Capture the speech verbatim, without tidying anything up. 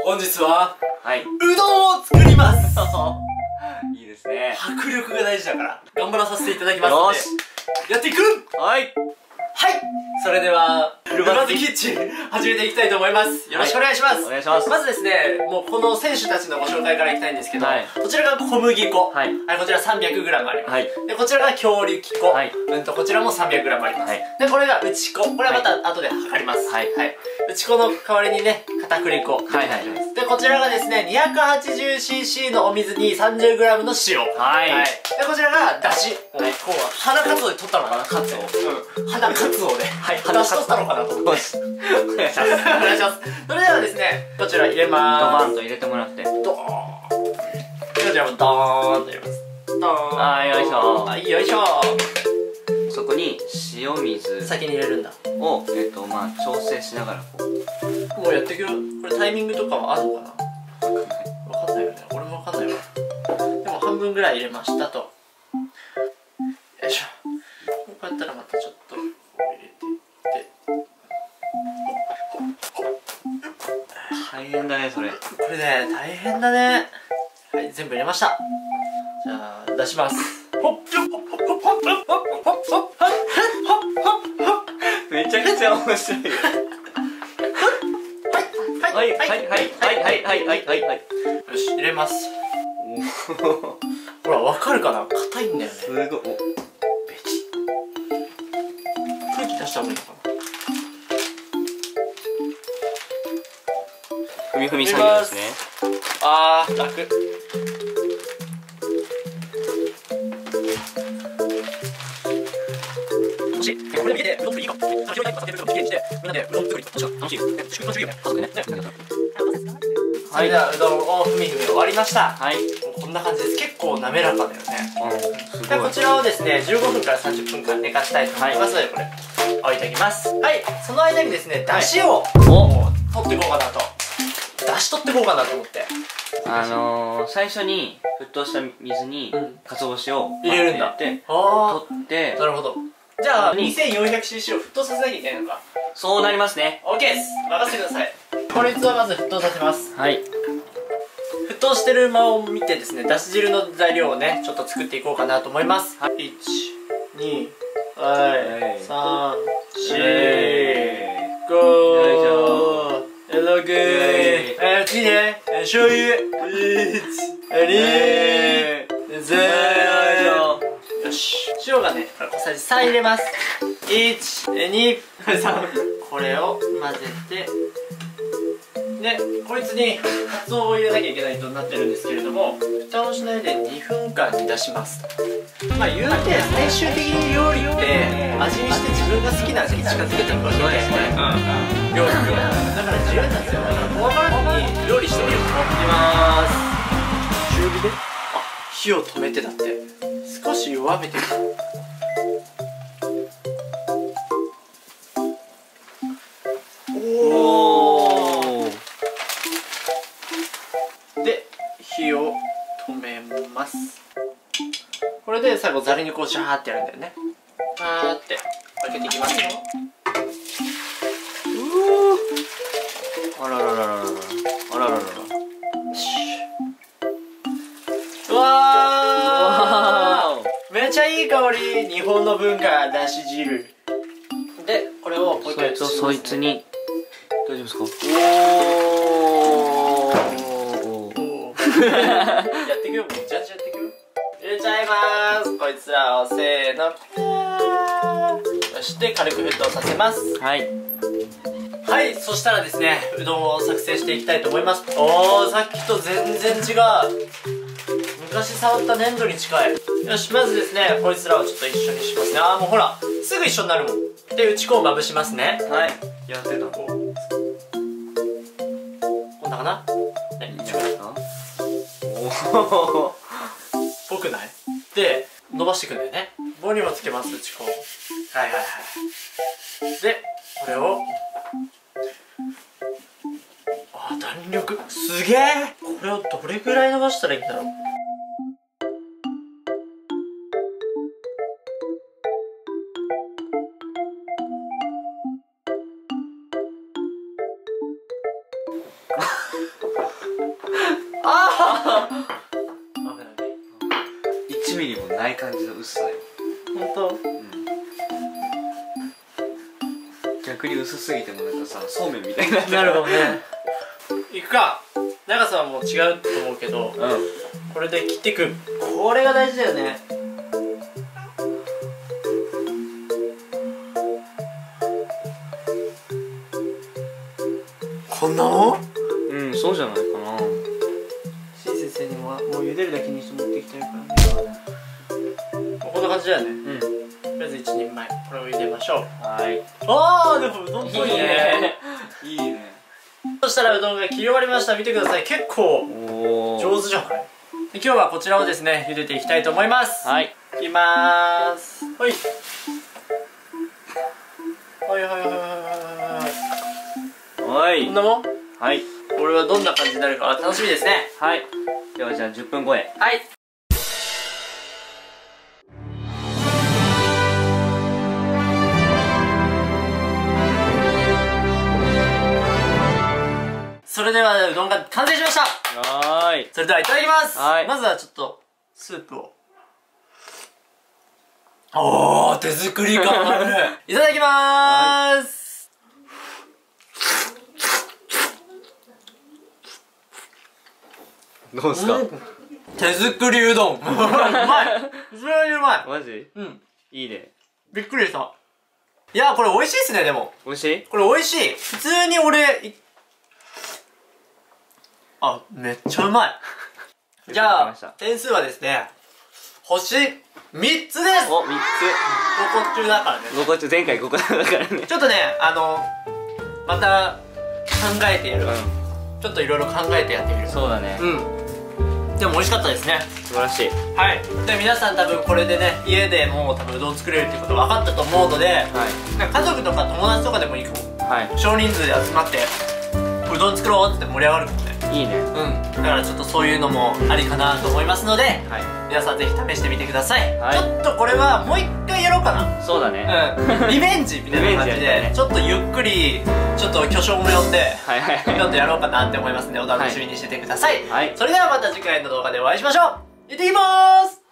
本日ははい、 うどんを作りますいいですね。 迫力が大事だから頑張らさせていただきますので、 よしやっていく。 はいはい、それではルバズキッチン始めていきたいと思います。よろしくお願いします。 お願いします。 まずですね、もうこの選手たちのご紹介からいきたいんですけど、 はい、 こちらが小麦粉、 はい、 こちら さんびゃくグラム あります、はい、でこちらが強力粉、はい、うんとこちらも さんびゃくグラム あります、はい、でこれが内粉、これはまた後で測ります、はいはい、内粉の代わりにね片栗粉、はいはい、でこちらがですね にひゃくはちじゅうシーシー のお水に さんじゅうグラム の塩、はい、はい、でこちらがだし、はい、こう花かつおで取ったのかな、かつお、うん、花かつおで、はい、だし取ったのかなと思って、お願いします。お願いします。それではですね、こちら入れまーす。 ドバンと入れてもらって、ドーン、こちらもドーンと入れます。ドーン、 あー、よいしょ、 はい、よいしょ。 そこに塩水先に入れるんだを、えっとまあ調整しながらこう、もうやっていくよ。これタイミングとかはあるのかな、分かんないよね、俺も分かんないわ。でも半分ぐらい入れましたと。よいしょ。こうやったらまたちょっとこう入れていって、 大変だねそれ。 これね大変だね。はい、全部入れました。じゃあ出します。ほっほっほっほっほっほっほっほっほっめちゃくちゃ面白いよ。はいはいはいはいはいはいはいはいはいはい。 よし、入れます。ほら、わかるかな、硬いんだよね。 すごい。ベチ。 空気出した方がいいのかな。 ふみふみ作業ですね。 あー、楽。もし、これ見て、うどん作りいいか。広いタイプが避けるからきれいにして、みんなでうどん作り、確か楽しい。ね、宿題中いいよね。家族でね。はい、ではうどんをふみふみ終わりました。はい。こんな感じです。結構滑らかだよね。うん。で、こちらをですね、じゅうごふんからさんじゅっぷんかん寝かしたいと思いますので、これ置いておきます。はい。その間にですね、だしを取っていこうかなと。だし取っていこうかなと思って。 あのー、最初に沸騰した水に鰹節を入れるんだ。 取って、 なるほど。じゃあ にせんよんひゃくシーシー を沸騰させなきゃいけないのか。 そうなりますね。 OK です。任せてください。これはまず沸騰させます。はい。沸騰してる間を見てですね、だし汁の材料をねちょっと作っていこうかなと思います。はい、いち、に、はい、さん、よん、ご、ろく、えー、次ね、醤油、いち、に、さん、よし。塩がね、小さじさん入れます。いち、に、さん。これを混ぜて、で、こいつにカツオを入れなきゃいけないとなってるんですけれども、蓋をしないでにふんかん煮出します。まあ言うて最終的に料理って味見して自分が好きな味に近づけていくわけですね。うん、料理ってだから自由なんですよ。だから怖がらずに料理してみる。いきまーす。中火で、あ、火を止めてだって、少し弱めてみる。おーで、火を止めます。これで最後ざるにこうシャーってやるんだよね。シャーって開けていきますよ。 うー、あららららららあらららら、 うわー、めっちゃいい香り。日本の文化、だし汁で、これをもう一回そいつをそいつに、大丈夫ですか。 おーやっていくよ、もうジャッジやっていくよ。入れちゃいまーす。こいつらをせーの、そして軽く沸騰させます。はい、はい、そしたらですね、うどんを作成していきたいと思います。おー、さっきと全然違う。昔触った粘土に近い。よし、まずですね、こいつらをちょっと一緒にしますね。あー、もうほらすぐ一緒になるもん。で、内粉をまぶしますね。はい、やってた。こんなかな。ね、いいんじゃないですか。おおぽくない？で、伸ばしていくんだよね。棒にもつけます、内粉。はいはいはい。で、これを、あー、弾力すげえ。これをどれぐらい伸ばしたらいいんだろう。 いちミリもない感じの薄さよ。 ほんと？ うん。逆に薄すぎてもなんかさ、そうめんみたいになってる。 なるほどね。いくか。長さはもう違うと思うけど、 うん、 これで切っていく。これが大事だよね。こんなもん？ うん、そうじゃないかな。 しん先生にももう茹でるだけにして持ってきてるからね。こんな感じだよね。うん。とりあえず一人前これを茹でましょう。 はい。 ああ、でもうどんっぽいね。 いいね。 そしたらうどんが切り終わりました。見てください。結構上手じゃない？今日はこちらをですね茹でていきたいと思います。 はい。 いきまーす。はい。はいはいはいはいはいはい。 はい。 こんなもん？ はい。 これはどんな感じになるか楽しみですね。 はい。ではじゃあじゅっぷんごへ。 はい。それではうどんが完成しました。 はーい。 それではいただきます。 はい。 まずはちょっとスープを。おー、手作り感ある。いただきまーす。 どうですか？ うん、手作りうどん。うまい。普通にうまい。 マジ？ うん。 いいね。 びっくりした。いや、これ美味しいっすね、でも。 美味しい？これ美味しい。普通に俺、あ、めっちゃうまい。じゃあ、点数はですね、星みっつです。 お、みっつ。 ごこ中だからね。 ごこ中、前回ごこだからね。 ちょっとね、あの、また考えてやる。うん、ちょっといろいろ考えてやってみる。 そうだね。 うん。でも美味しかったですね。 素晴らしい。 はい。で、皆さん多分これでね、家でもう多分うどん作れるってこと分かったと思うので、はい、家族とか友達とかでもいいかも。はい。少人数で集まって、うどん作ろうって盛り上がるかもね。いいね。うん。だからちょっとそういうのもありかなと思いますので、はい、皆さんぜひ試してみてください。はい、ちょっとこれはもう一回やろうかな。そうだね。うん。リベンジみたいな感じで、ね、ちょっとゆっくり、ちょっと巨匠も呼んで、はいはいはい、ちょっとやろうかなって思いますので、お楽しみにしててください。はい。それではまた次回の動画でお会いしましょう。行ってきまーす。